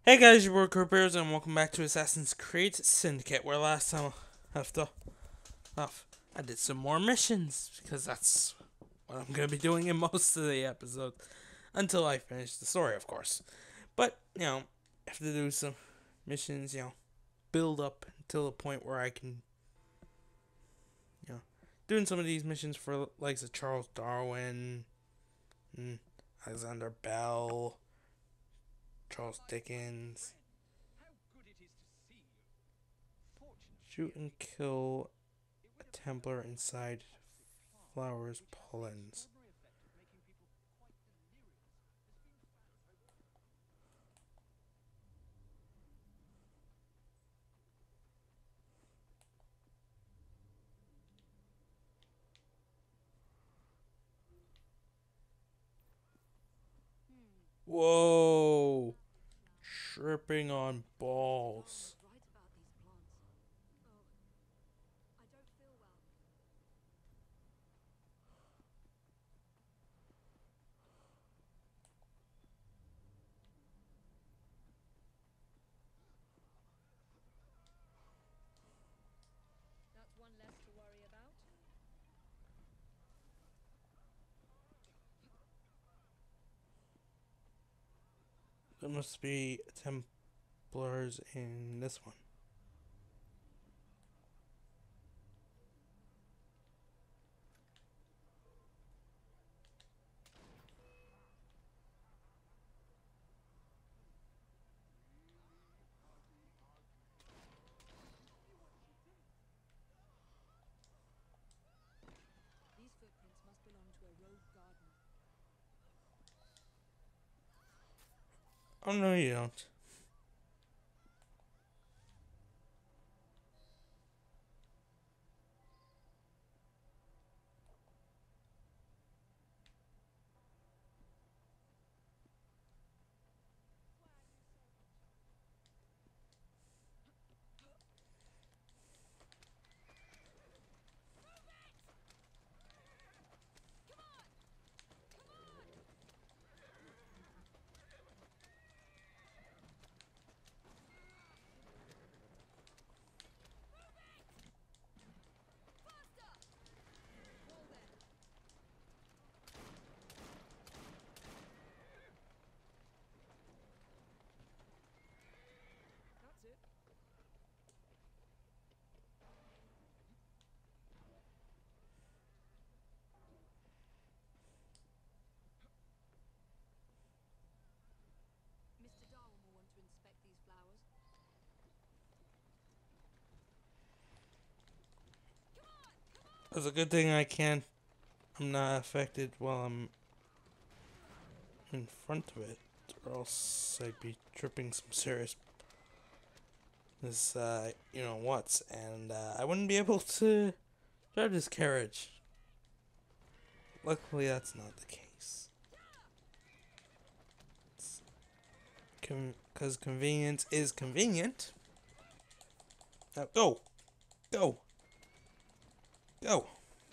Hey guys, your boy Bears, and welcome back to Assassin's Creed Syndicate, where last time I did some more missions, because that's what I'm going to be doing in most of the episode, until I finish the story, of course. But, I have to do some missions, build up until the point where I can, doing some of these missions for, like, Charles Darwin, and Alexander Bell, Charles Dickens. Shoot and kill a Templar inside flowers pollens. Whoa! Tripping on balls. There must be Templars in this one. These footprints must belong to a rogue gardener. Oh no, you don't. That's it. Mr. Darwin will want to inspect these flowers. It's a good thing I'm not affected while I'm in front of it, or else I'd be tripping some serious what's, and I wouldn't be able to drive this carriage. Luckily, that's not the case. Because convenience is convenient. Now go! Go! Go!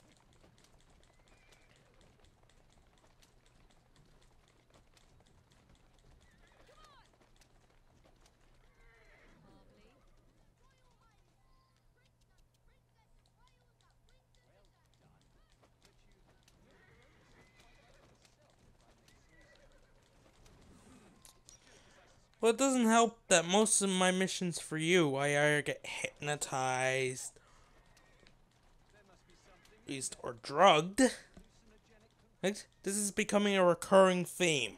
Well, it doesn't help that most of my missions for you, I either get hypnotized, or drugged. Right? This is becoming a recurring theme.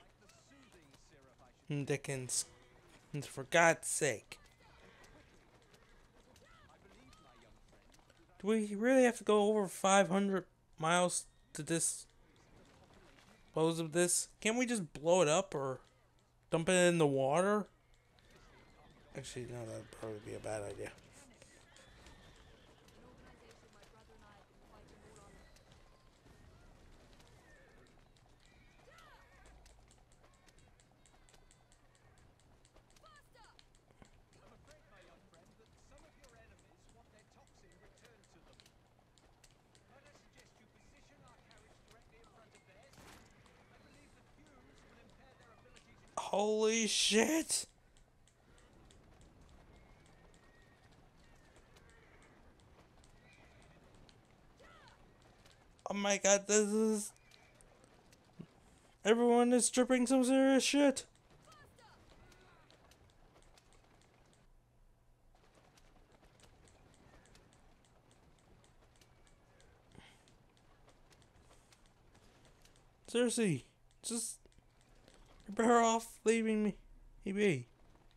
Dickens, for God's sake. Do we really have to go over 500 miles to dispose of this? Can't we just blow it up or dump it in the water? Actually, no, that'd probably be a bad idea. An organization my brother and I have been fighting all our lives. I'm afraid, my young friend, that some of your enemies want their toxin returned to them. Might I suggest you position our carriage directly in front of theirs? I believe the fumes will impair their ability to... Holy shit! my god, this is... Everyone is tripping some serious shit. Seriously, just... You're better off leaving me be.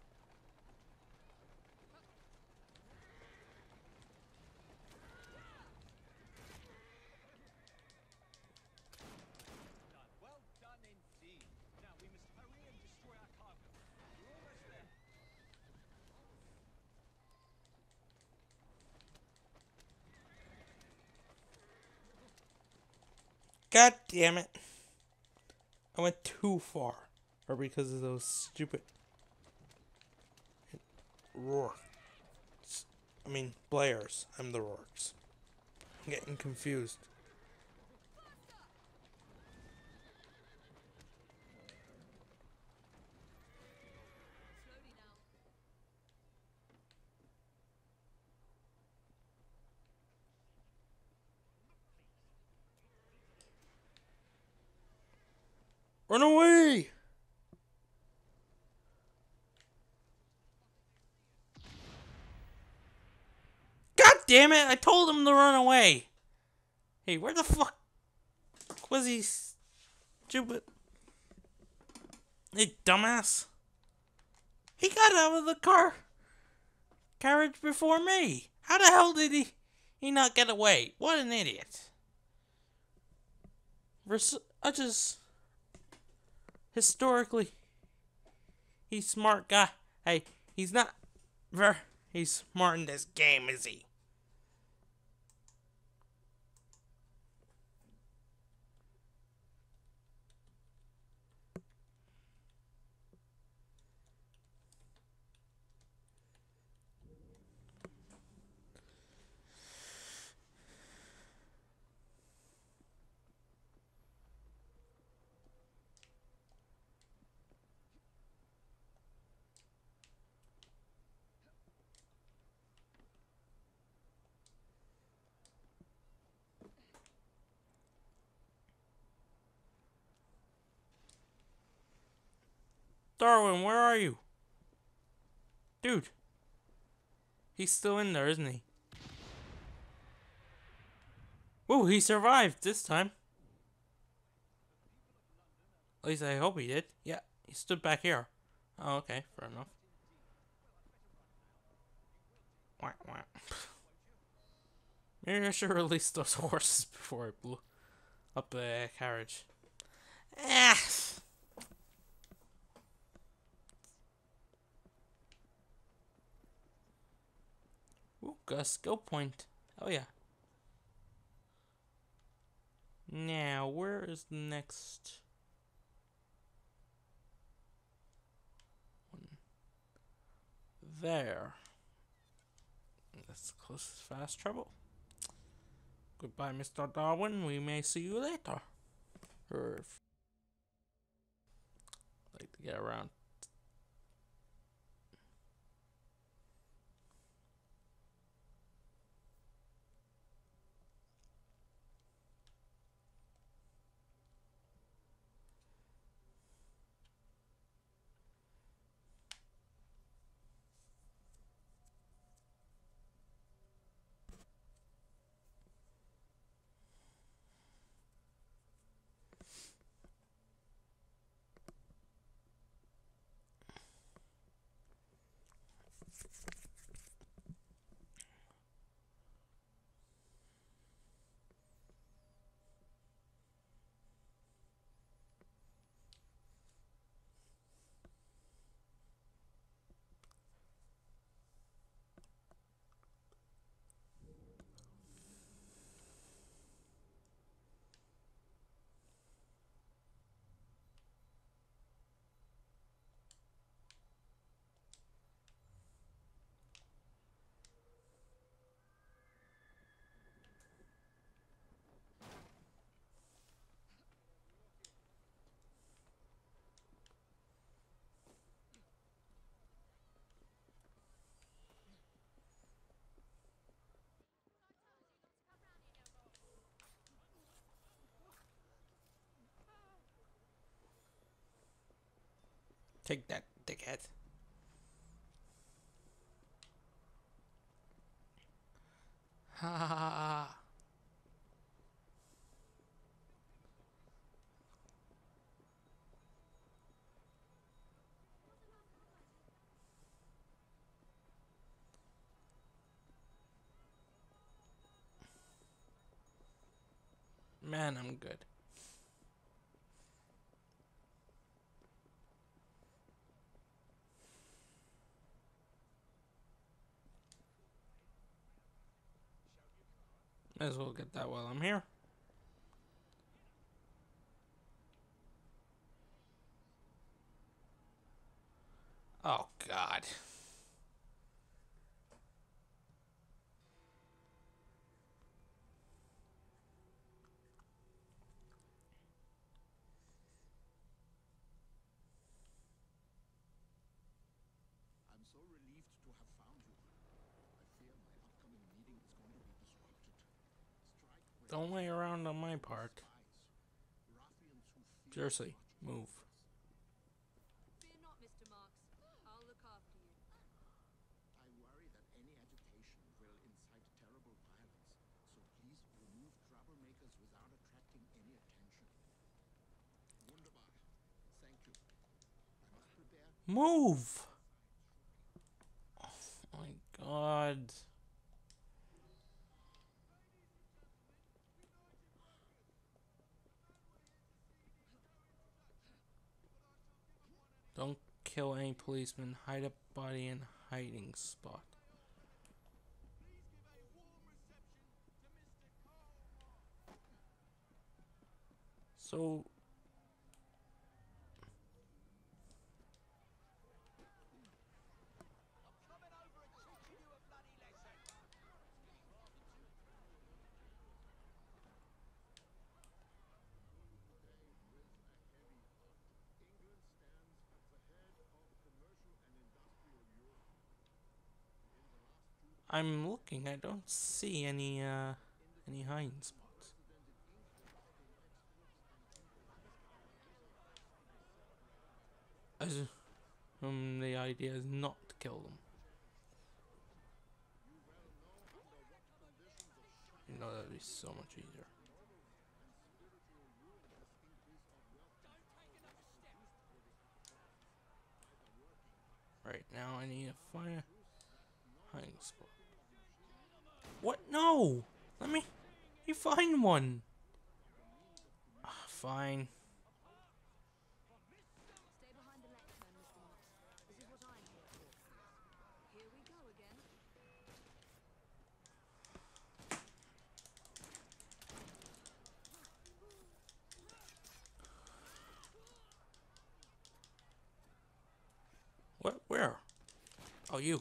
Done. Well done indeed. Now we must hurry and destroy our cargo. We're almost there. God damn it. I went too far. Or because of those stupid... Roar. I mean, Blairs. I'm the Rourks. I'm getting confused. Slowly now. Run away! God damn it! I told him to run away! Hey, where the fuck was he? Stupid. Hey, dumbass. He got out of the carriage before me. How the hell did he not get away? What an idiot. I just... Historically, he's smart guy. Hey, he's not he's smart in this game, is he? Darwin, where are you? Dude. He's still in there, isn't he? Whoa, he survived this time. At least I hope he did. Yeah, he stood back here. Oh, okay, fair enough. Wah, wah. Maybe I should release those horses before I blew up the carriage. Ah! Ooh, got a skill point. Oh yeah. Now, where is the next one? There. That's close to fast travel. Goodbye, Mr. Darwin. We may see you later. Or if I'd like to get around. Take that, dickhead. Ha ha ha ha. Man, I'm good. Might as well get that while I'm here. Oh, God. I'm so relieved to have found you. I fear my upcoming meeting is going to be disrupted. Strike with Don't lay around on my part. spies. Ruffians who fear Seriously, much move. Fear not, Mr. Marks. I'll look after you. I worry that any agitation will incite terrible violence. So please remove troublemakers without attracting any attention. Wunderbar. Thank you. I must prepare. Move! Oh my God. Don't kill any policeman. Hide a body in hiding spot. So Coming over and teaching you a bloody lesson. England stands at the head of commercial and industrial Europe. In the last two I'm looking. I don't see any hiding spots. As the idea is not to kill them. You know that'd be so much easier. Right now I need to find a hiding spot. What? No! Let me find one. Fine. Stay behind the lectern, Mr. Marks. This is what I'm here for. Here we go again. What? Where? Oh, you.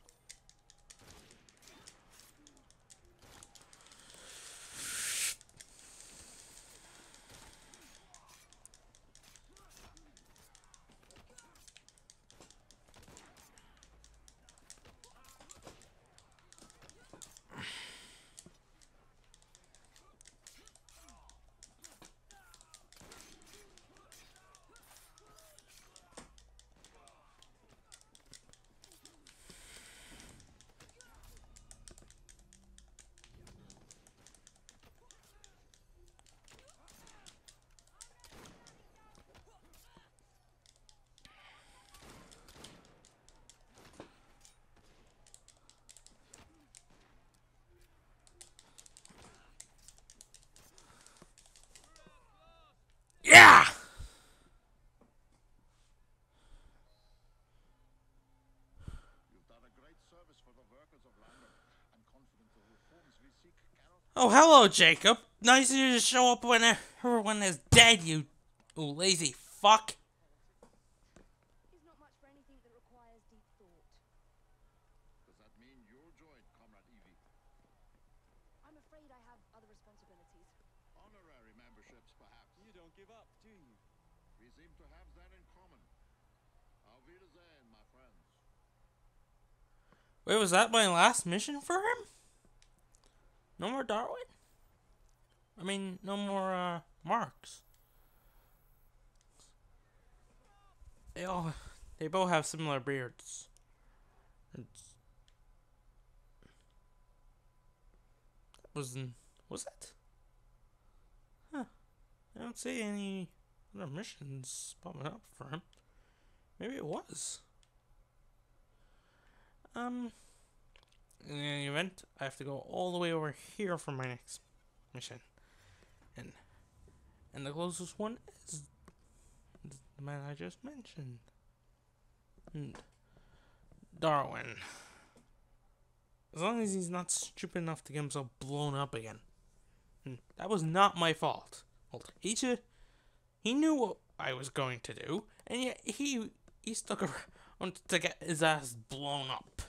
Yeah! You've done a great service for the workers of London. I'm confident the reforms we seek cannot. Oh, hello, Jacob. Nice of you to show up when everyone is dead, you lazy fuck. He's not much for anything that requires deep thought. Does that mean you'll join, Comrade Evie? I'm afraid I have other responsibilities. Honorary memberships, perhaps. You don't give up, do you? We seem to have that in common. Auf Wiedersehen, my friends. Wait, was that my last mission for him? No more Darwin? I mean, no more, Marks. They both have similar beards. It's, was it? Huh. I don't see any other missions popping up for him. Maybe it was. In any event, I have to go all the way over here for my next mission. And the closest one is the man I just mentioned. And Darwin. As long as he's not stupid enough to get himself blown up again. That was not my fault. He knew what I was going to do, and yet he stuck around to get his ass blown up.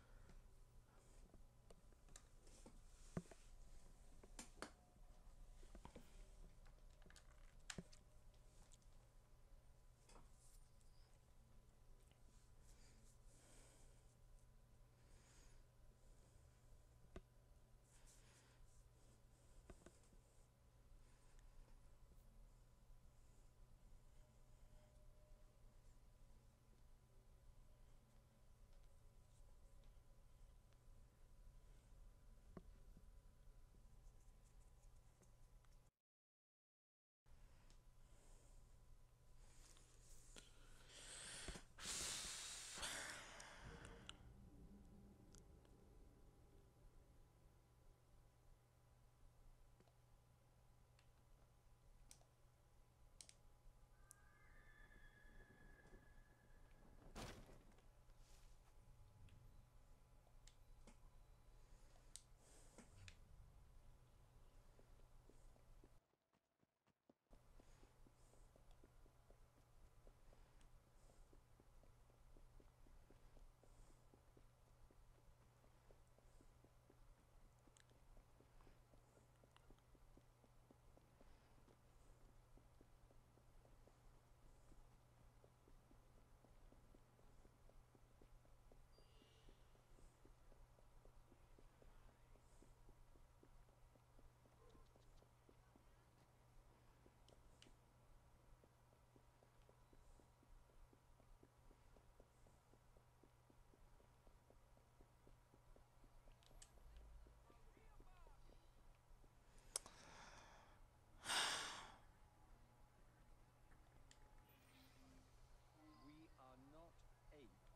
We are not apes.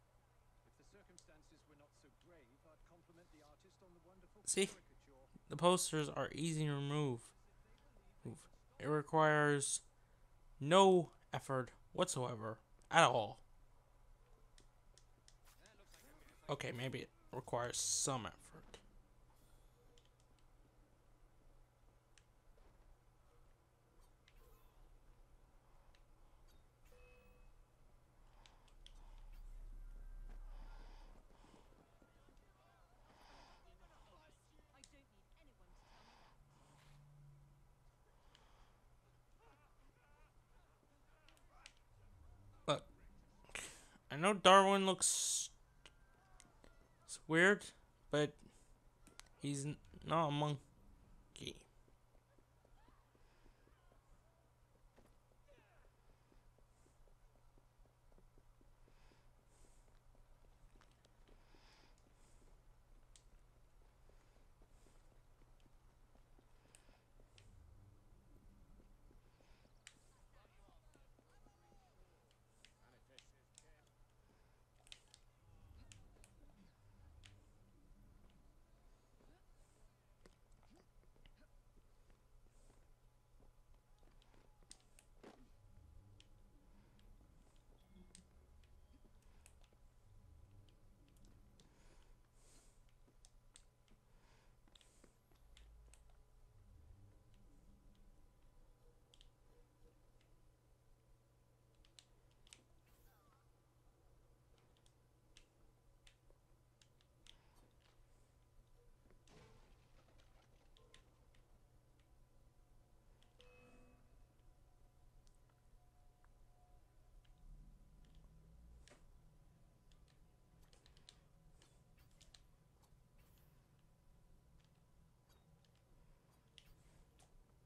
If the circumstances were not so grave, I'd compliment the artist on the wonderful See? caricature. The posters are easy to remove. It requires no effort whatsoever at all. Okay, maybe it requires some effort. I don't need anyone to tell me that. Look, I know Darwin looks weird, but he's not a monkey.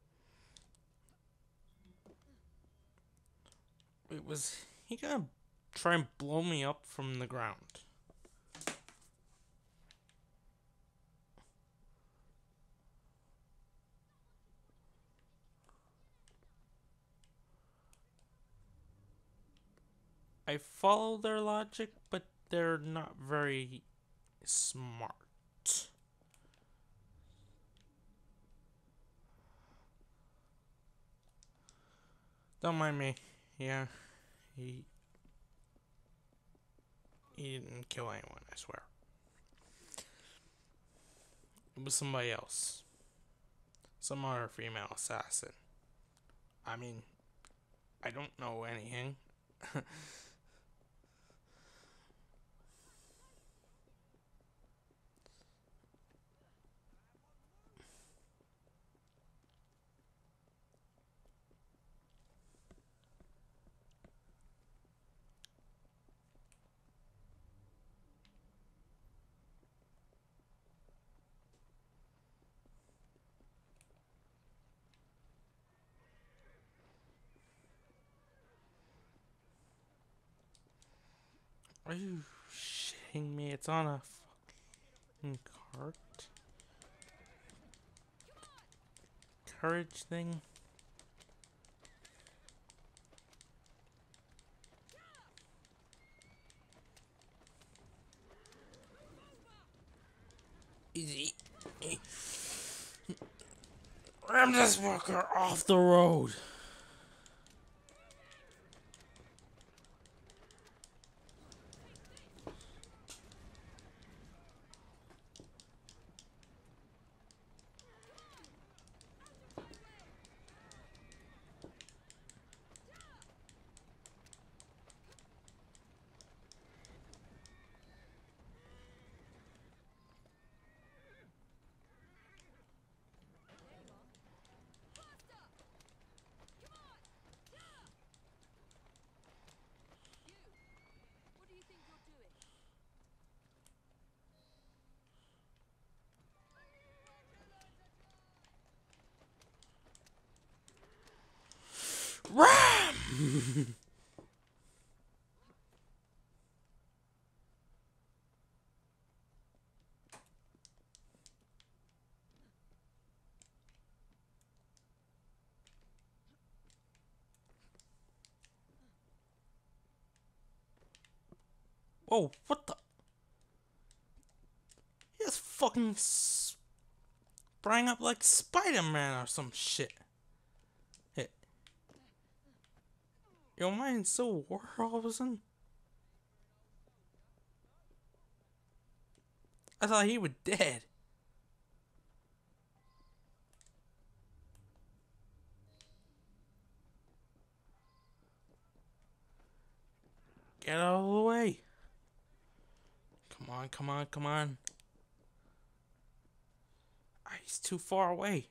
Wait, was he gonna try and blow me up from the ground. I follow their logic, but they're not very smart. Don't mind me. Yeah, he didn't kill anyone, I swear. It was somebody else. Some other female assassin. I mean, I don't know anything. Are you shitting me? It's on a fucking cart? Courage thing? Easy. Ram this fucker off the road. What do you think you're doing? Ram! Whoa, what the? He just fucking sprang up like Spider-Man or some shit. Hey. Your mind's so war all of a sudden. I thought he was dead. Get out of the way. Come on, come on, come on. Ah, he's too far away.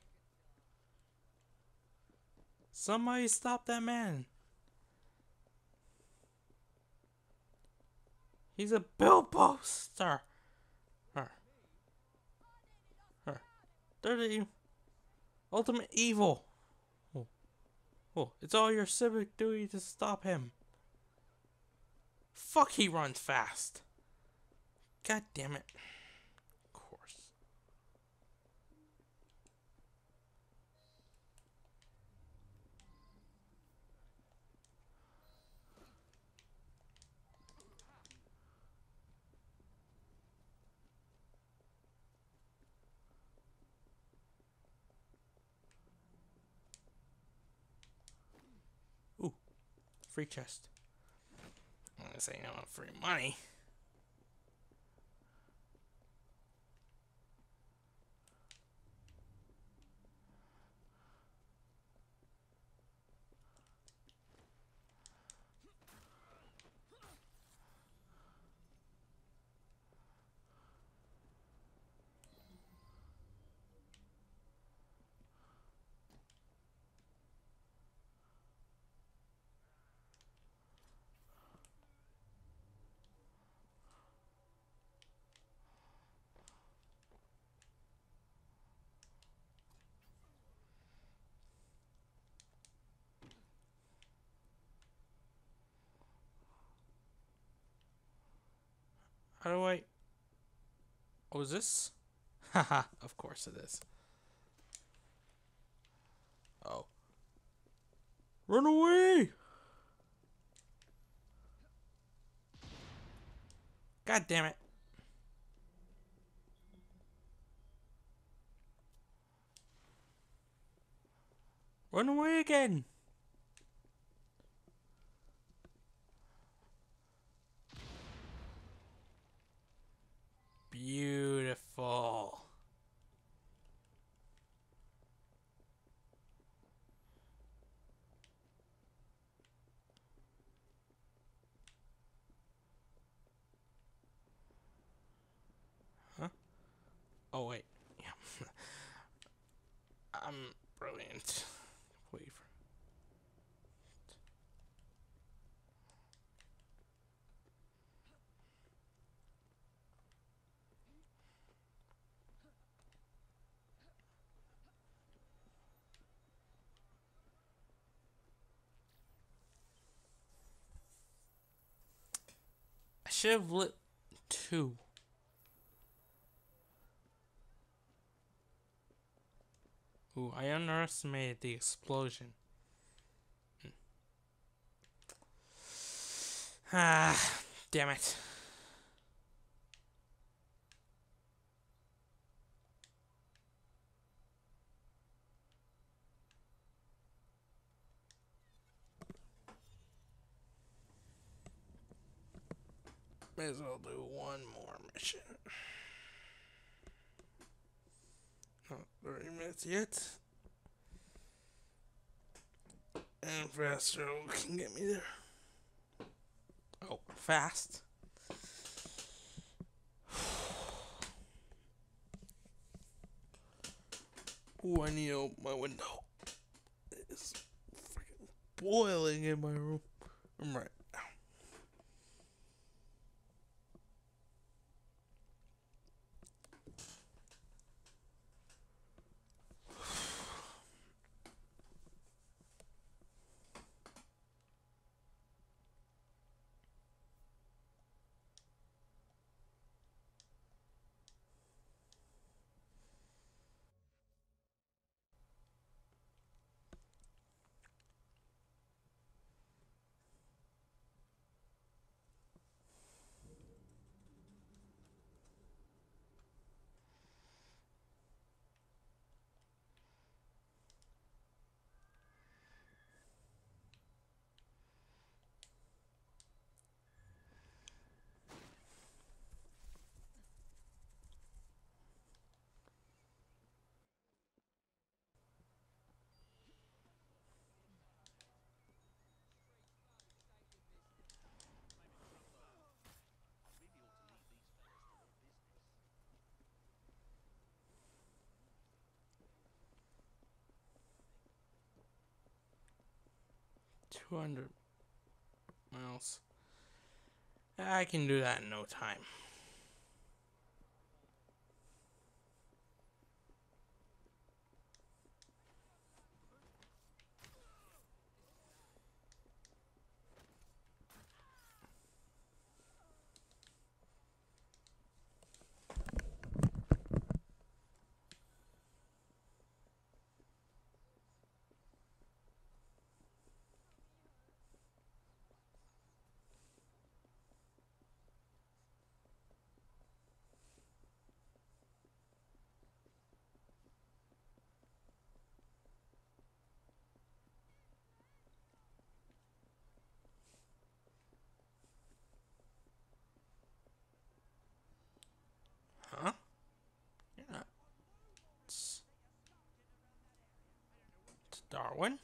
Somebody stop that man. He's a Bilbo star. They're the ultimate evil. Oh. Oh, it's all your civic duty to stop him. Fuck, he runs fast. God damn it. Of course. Ooh, free chest. I'm gonna say no free money. How do I... Oh, is this? Haha, of course it is. Oh. Run away! God damn it. Run away again! Beautiful. Huh? Oh, wait. Yeah. I'm brilliant. Wait for... I should have lit 2. Ooh, I underestimated the explosion. Ah, damn it. May as well do one more mission. Not 30 minutes yet. And faster can get me there. Oh, fast. Ooh, I need to open my window. It's freaking boiling in my room. I'm right. $200 miles. I can do that in no time. Huh? Yeah. It's Darwin?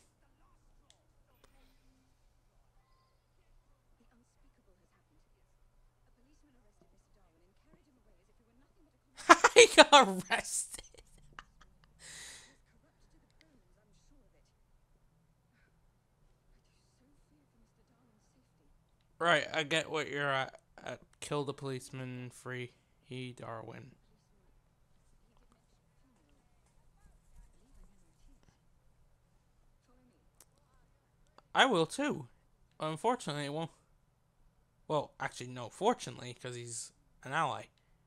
The unspeakable has happened. A policeman arrested Mr. Darwin and carried him away as if he were nothing but a He got arrested. corrupt to the bones, I'm sure of it. I do so fear for Mr. Darwin's safety. Right, I get what you're at. Kill the policeman, free Darwin. I will too. Unfortunately, it won't. Well, actually, no. Fortunately, because he's an ally.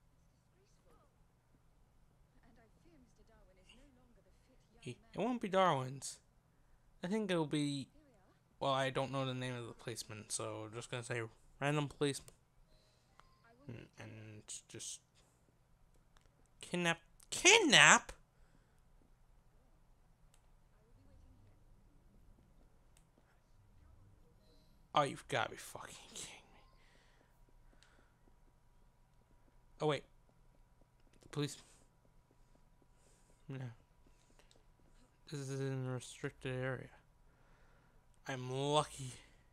And I fear Mr. Darwin is no longer the fit young It man. won't be Darwin's. I think it'll be. Here we are. Well, I don't know the name of the policeman, so I'm just gonna say random policeman I will meet you. and just kidnap. Kidnap? I will be waiting here. Oh, you've got to be fucking kidding me. Oh wait, the police. No, this is in a restricted area. I'm lucky.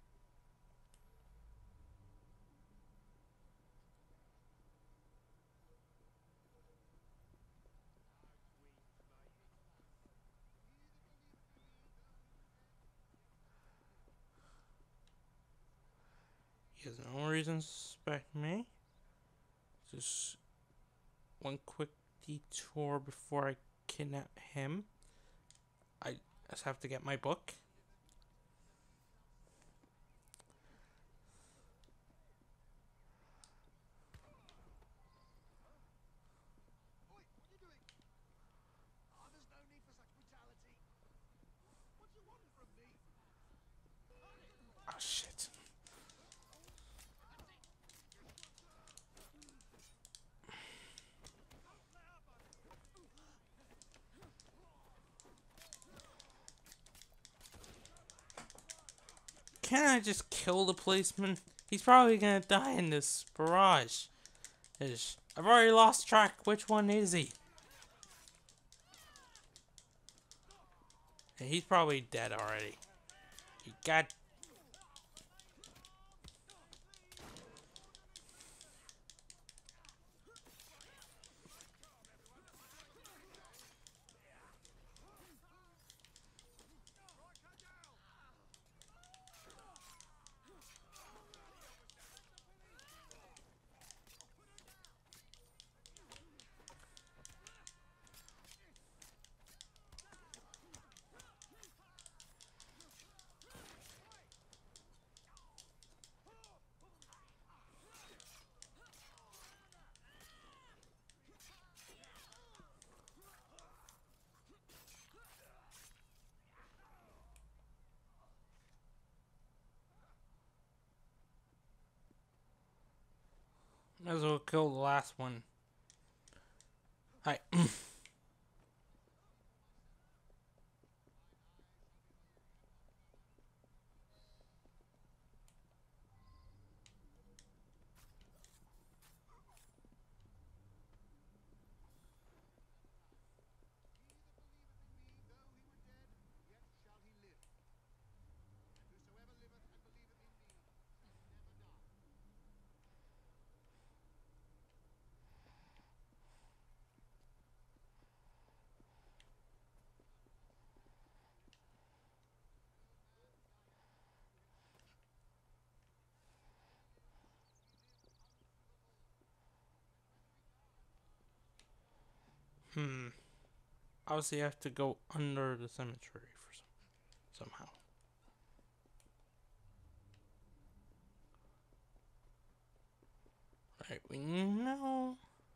He has no reason to suspect me. Just one quick detour before I kidnap him. I just have to get my book. Oi, what are you doing? Ah, there's no need for such brutality. What do you want from me? Oh shit. Can't I just kill the policeman? He's probably gonna die in this barrage. I've already lost track. Which one is he? And he's probably dead already. You got. Might as well kill the last one. Hi. Yet shall he live. And whosoever liveth and believeth in me shall never die. Obviously, I have to go under the cemetery for somehow. Right, we know.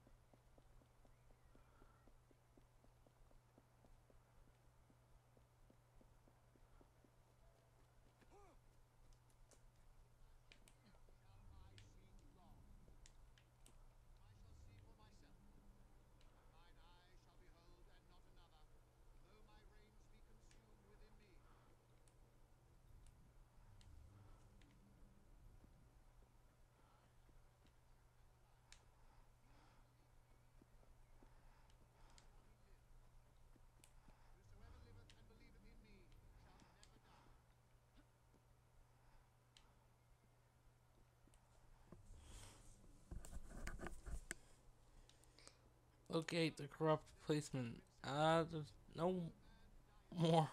Locate the corrupt policeman. There's no more.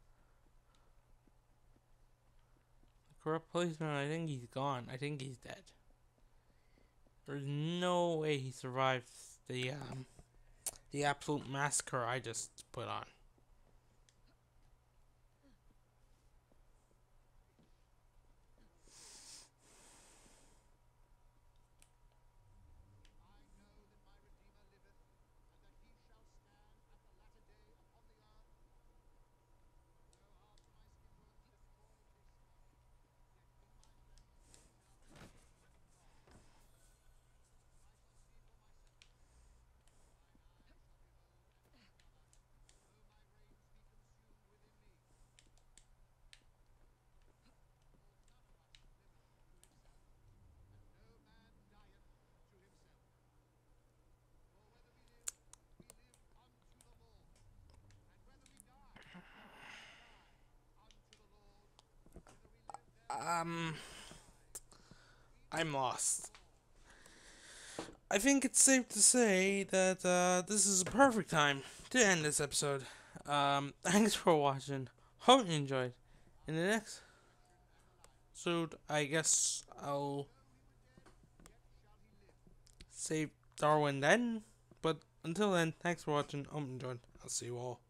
The corrupt policeman, I think he's gone. I think he's dead. There's no way he survived the absolute massacre I just put on. um, I'm lost. I think it's safe to say that this is a perfect time to end this episode. Thanks for watching. Hope you enjoyed. In the next episode, I guess I'll save Darwin then. But until then, thanks for watching. Hope you enjoyed. I'll see you all